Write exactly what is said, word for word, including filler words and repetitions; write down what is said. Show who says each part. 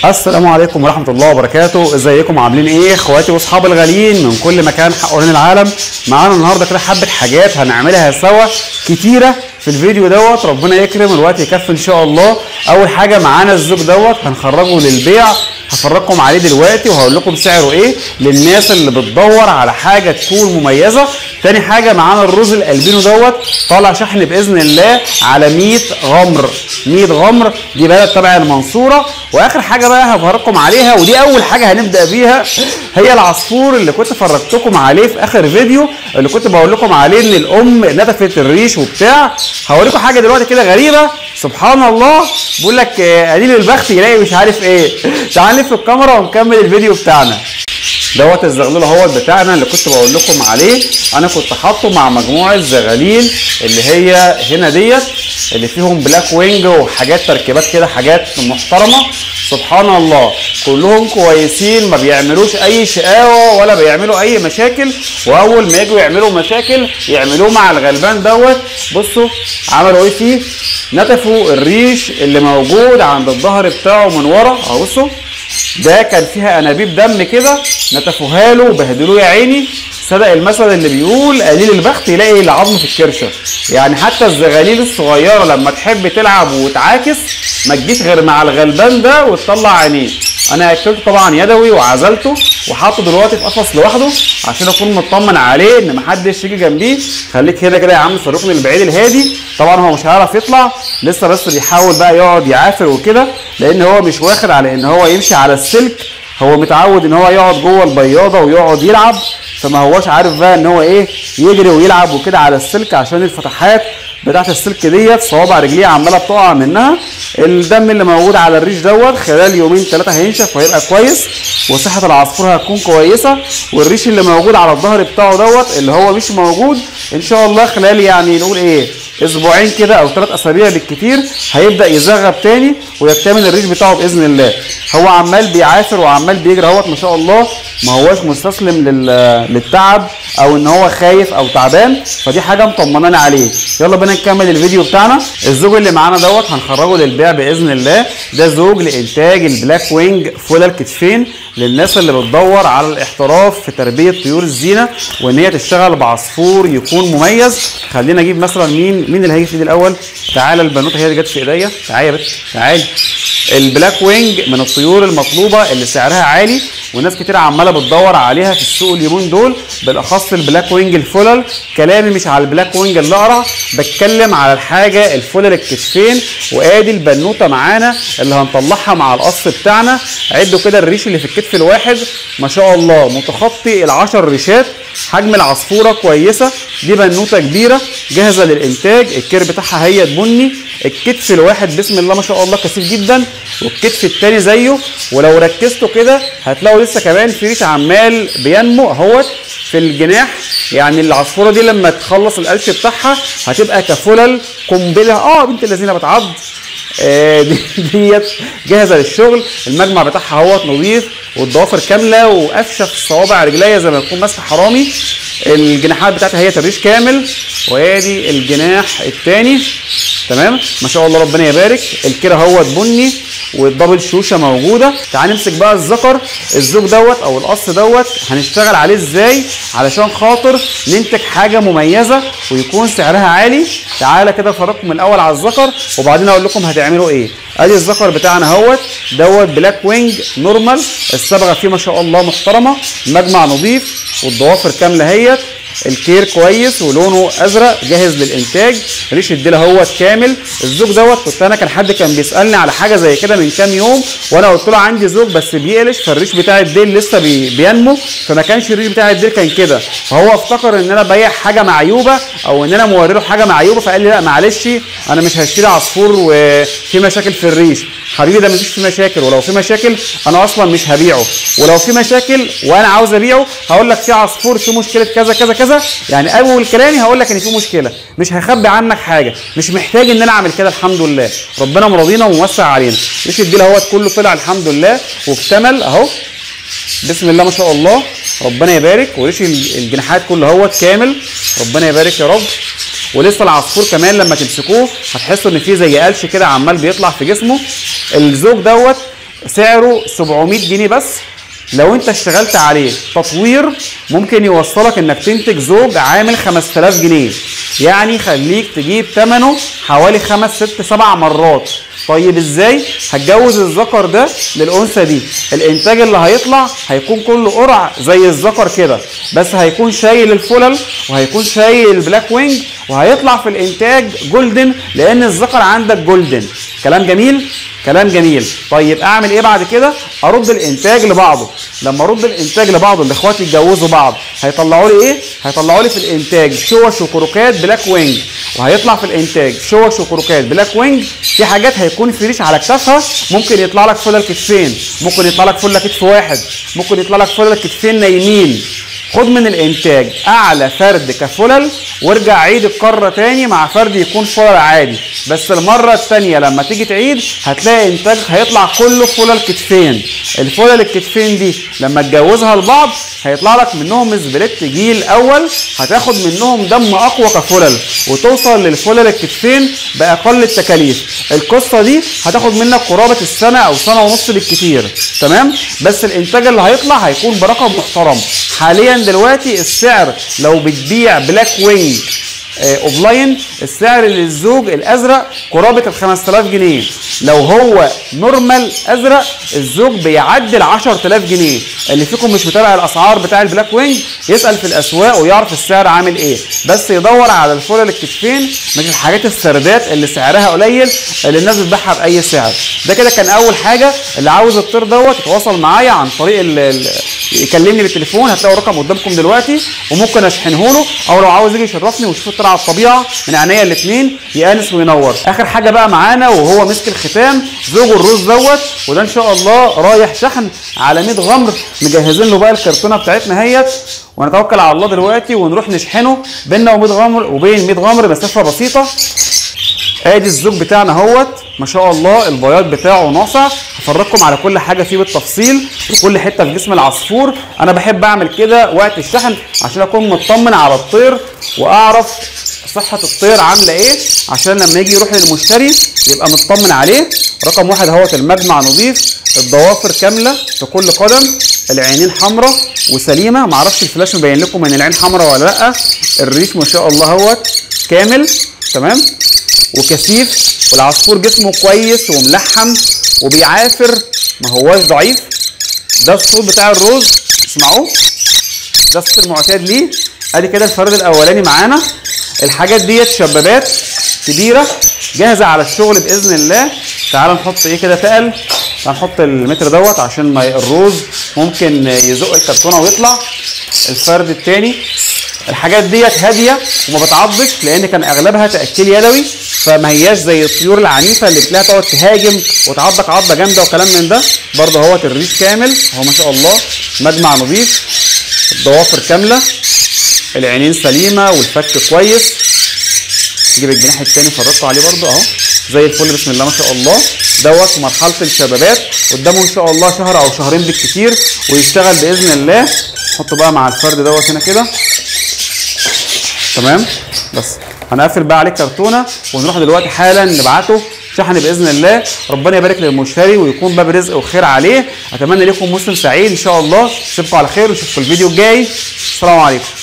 Speaker 1: السلام عليكم ورحمة الله وبركاته. ازيكم عاملين ايه اخواتي واصحابي الغاليين من كل مكان حوالين العالم؟ معانا النهارده كده حبة حاجات هنعملها سوا كتيرة في الفيديو دوت، ربنا يكرم الوقت يكفي ان شاء الله. اول حاجة معانا الزوج دوت هنخرجه للبيع، هفرجكم عليه دلوقتي وهقول لكم سعره ايه للناس اللي بتدور على حاجة تكون مميزة. تاني حاجة معانا الرز الالبينو دوت طالع شحن باذن الله على مية غمر، مية غمر دي بلد تبع المنصورة. واخر حاجة بقى هفرجكم عليها ودي اول حاجة هنبدأ بيها، هي العصفور اللي كنت فرجتكم عليه في اخر فيديو، اللي كنت بقول لكم عليه ان الام نتفت الريش وبتاع. هوريكم حاجة دلوقتي كده غريبة سبحان الله، بقول لك قليل البخت يلاقي مش عارف ايه. تعال نلف الكاميرا ونكمل الفيديو بتاعنا. دوت الزغلول اهوت بتاعنا اللي كنت بقول لكم عليه، انا كنت حاطه مع مجموعه زغاليل اللي هي هنا ديت اللي فيهم بلاك وينج وحاجات تركيبات كده حاجات محترمه سبحان الله، كلهم كويسين ما بيعملوش اي شقاوه ولا بيعملوا اي مشاكل. واول ما يجوا يعملوا مشاكل يعملوه مع الغلبان دوت. بصوا عملوا ايه فيه، نتفوا الريش اللي موجود عند الظهر بتاعه من ورا اهو. بصوا ده كان فيها انابيب دم كده، نتفوها له وبهدلوه يا عيني. صدق المثل اللي بيقول قليل البخت يلاقي العظم في الكرشه. يعني حتى الزغاليل الصغيره لما تحب تلعب وتعاكس ما تجيش غير مع الغلبان ده وتطلع عينيه. انا اكلته طبعا يدوي وعزلته وحاطه دلوقتي في قفص لوحده عشان اكون مطمن عليه ان محدش يجي جنبيه. خليك هنا كده يا عم في الركن البعيد الهادي. طبعا هو مش هيعرف يطلع لسه، بس بيحاول بقى يقعد يعافر وكده لان هو مش واخد على ان هو يمشي على السلك، هو متعود ان هو يقعد جوه البياضه ويقعد يلعب، فما هوش عارف بقى ان هو ايه يجري ويلعب وكده على السلك عشان الفتحات بتاعت السلك ديت صوابع رجليه عماله بتقع منها. الدم اللي موجود على الريش دوت خلال يومين ثلاثه هينشف وهيبقى كويس وصحه العصفور هتكون كويسه. والريش اللي موجود على الظهر بتاعه دوت اللي هو مش موجود ان شاء الله خلال يعني نقول ايه اسبوعين كده او ثلاث اسابيع بالكتير هيبدا يزغب تاني ويكتمل الريش بتاعه باذن الله. هو عمال بيعافر وعمال بيجري اهوت ما شاء الله، ما هوش مستسلم للتعب او ان هو خايف او تعبان، فدي حاجه مطمناني عليه. يلا بينا نكمل الفيديو بتاعنا. الزوج اللي معانا دوت هنخرجه للبيع باذن الله. ده زوج لانتاج البلاك وينج فول الكتفين للناس اللي بتدور على الاحتراف في تربيه طيور الزينه وان هي تشتغل بعصفور يكون مميز. خلينا اجيب مثلا مين مين اللي هيجي في ايدي الاول. تعالى البنوته هي اللي جت في ايديا، تعالى يا بت تعالى. البلاك وينج من الطيور المطلوبه اللي سعرها عالي وناس كتير عماله بتدور عليها في السوق اليومين دول، بالاخص البلاك وينج الفلل. كلامي مش على البلاك وينج الاقرع، بتكلم على الحاجه الفلل الكتفين. وادي البنوته معانا اللي هنطلعها مع القص بتاعنا. عدوا كده الريش اللي في الكتف الواحد ما شاء الله متخطي العشر ريشات، حجم العصفوره كويسه. دي بنوته كبيره جاهزه للانتاج. الكير بتاعها هي بني، الكتف الواحد بسم الله ما شاء الله كثيف جدا والكتف الثاني زيه. ولو ركزتوا كده هتلاقوا لسه كمان في ريش عمال بينمو اهوت في الجناح. يعني العصفوره دي لما تخلص القلش بتاعها هتبقى كفلل قنبله. اه بنت الذين بتعض. آه دي ديت جاهزه للشغل. المجمع بتاعها اهوت نظيف والضوافر كامله وقفشه في صوابع رجليا زي ما تكون ماسكه حرامي. الجناحات بتاعتها هي تبريش كامل. وادي الجناح الثاني تمام ما شاء الله ربنا يبارك. الكيره اهوت بني والدبل شوشه موجوده. تعال نمسك بقى الذكر. الزوج دوت او القص دوت هنشتغل عليه ازاي علشان خاطر ننتج حاجه مميزه ويكون سعرها عالي. تعالى كده افرجكم من الاول على الذكر وبعدين اقول لكم هتعملوا ايه. ادي الذكر بتاعنا اهوت دوت بلاك وينج نورمال. الصبغه فيه ما شاء الله محترمه، المجمع نظيف والضوافر كامله اهيت. الكير كويس ولونه ازرق جاهز للانتاج. ريش الديل اهوت كامل. الزوج دوت كنت انا كان حد كان بيسالني على حاجه زي كده من كام يوم وانا قلت له عندي زوج بس بيقلش، فالريش بتاع الديل لسه بي بينمو فما كانش الريش بتاع الديل كان كده، فهو افتكر ان انا بايع حاجه معيوبه او ان انا موري له حاجه معيوبه فقال لي لا معلش انا مش هشتري عصفور وفي مشاكل في الريش. حبيبي ده مفيش فيه مشاكل، ولو في مشاكل انا اصلا مش هبيعه، ولو في مشاكل وانا عاوز ابيعه هقول لك في عصفور في مشكله كذا كذا كذا. يعني اول كلامي هقول لك ان في مشكله، مش هخبي عنك حاجه، مش محتاج ان انا اعمل كده. الحمد لله ربنا مرضينا وموسع علينا. ريش الديل اهوت كله طلع الحمد لله واكتمل اهو بسم الله ما شاء الله ربنا يبارك. وريش الجناحات كله اهوت كامل ربنا يبارك يا رب. ولسه العصفور كمان لما تمسكوه هتحسوا ان فيه زي قلش كده عمال بيطلع في جسمه. الزوج دوت سعره سبعمية جنيه بس. لو انت اشتغلت عليه تطوير ممكن يوصلك انك تنتج زوج عامل خمسة آلاف جنيه، يعني خليك تجيب ثمنه حوالي خمس ست سبع مرات. طيب ازاي؟ هتجوز الذكر ده للانثى دي، الانتاج اللي هيطلع هيكون كله قرع زي الذكر كده، بس هيكون شايل الفلل وهيكون شايل البلاك وينج، وهيطلع في الانتاج جولدن لان الذكر عندك جولدن. كلام جميل؟ كلام جميل. طيب اعمل ايه بعد كده؟ ارد الانتاج لبعضه. لما ارد الانتاج لبعضه اللي اخواتي يتجوزوا بعض هيطلعوا لي ايه؟ هيطلعوا لي في الانتاج شوش وكروكات بلاك وينج، وهيطلع في الانتاج شوش وكروكات بلاك وينج. في حاجات هيكون في ريش على كتافها، ممكن يطلع لك فلل كتفين، ممكن يطلع لك فله كتف واحد، ممكن يطلع لك فلل كتفين نايمين. خد من الانتاج اعلى فرد كفلل وارجع عيد القاره تاني مع فرد يكون فلل عادي، بس المره الثانيه لما تيجي تعيد هتلاقي انتاج هيطلع كله فلل كتفين. الفلل الكتفين دي لما تجوزها لبعض هيطلع لك منهم سبليت جيل اول، هتاخد منهم دم اقوى كفلل وتوصل للفلل الكتفين باقل التكاليف. القصه دي هتاخد منك قرابه السنه او سنه ونص بالكتير، تمام؟ بس الانتاج اللي هيطلع هيكون برقم محترم. حاليا دلوقتي السعر لو بتبيع بلاك وينج اوفلاين السعر للزوج الازرق قرابه ال خمسة آلاف جنيه. لو هو نورمال ازرق الزوج بيعدي ال عشرة آلاف جنيه. اللي فيكم مش متابع الاسعار بتاع البلاك وينج يسال في الاسواق ويعرف السعر عامل ايه، بس يدور على الفلل الكتفين مش الحاجات السردات اللي سعرها قليل اللي الناس بتبيعها باي سعر. ده كده كان اول حاجه. اللي عاوز الطير دوت يتواصل معايا عن طريق ال يكلمني بالتليفون، هتلاقوا الرقم قدامكم دلوقتي وممكن اشحنه له، او لو عاوز يجي يشرفني ويشوف الطير على الطبيعه من عينيا الاثنين يانس وينور. اخر حاجه بقى معانا وهو مسك الختام زوج الروز دوت، وده ان شاء الله رايح شحن على مية غمر. مجهزين له بقى الكرتونه بتاعتنا اهيت، ونتوكل على الله دلوقتي ونروح نشحنه. بيننا ومية غمر وبين مية غمر مسافه بسيطه. ادي الزوج بتاعنا اهوت ما شاء الله، البياض بتاعه ناصع. هفرجكم على كل حاجه فيه بالتفصيل وكل حته في جسم العصفور. انا بحب اعمل كده وقت الشحن عشان اكون مطمن على الطير واعرف صحه الطير عامله ايه، عشان لما يجي يروح للمشتري يبقى مطمن عليه. رقم واحد اهوت المجمع نظيف، الضوافر كامله في كل قدم، العينين حمراء وسليمه. معرفش الفلاش مبين لكم ان العين حمراء ولا لا. الريش ما شاء الله اهوت كامل تمام وكثيف، والعصفور جسمه كويس وملحم وبيعافر ما هواش ضعيف. ده الصوت بتاع الروز، اسمعوه، ده الصوت المعتاد ليه. ادي كده الفرد الاولاني معانا. الحاجات ديت شبابات كبيره جاهزه على الشغل باذن الله. تعال نحط ايه كده تقل، تعال نحط المتر دوت عشان ما الروز ممكن يزق الكرتونه ويطلع. الفرد الثاني الحاجات ديت هاديه وما بتعضش لان كان اغلبها تاكيل يدوي، فما هياش زي الطيور العنيفه اللي بتلاقيها تقعد تهاجم وتعضك عضه جامده وكلام من ده. برضه اهوت الريش كامل اهو ما شاء الله، مجمع نظيف، الضوافر كامله، العينين سليمه والفك كويس. نجيب الجناح الثاني فرجته عليه برضه اهو زي الفل بسم الله ما شاء الله. دوت في مرحله الشبابات، قدامه ان شاء الله شهر او شهرين بالكثير ويشتغل باذن الله. نحطه بقى مع الفرد دوت هنا كده تمام. بس هنقفل بقى عليه الكرتونه ونروح دلوقتي حالا نبعته شحن باذن الله. ربنا يبارك للمشتري ويكون باب رزق وخير عليه. اتمنى لكم موسم سعيد ان شاء الله. اشوفكم على خير ونشوفكم الفيديو الجاي. السلام عليكم.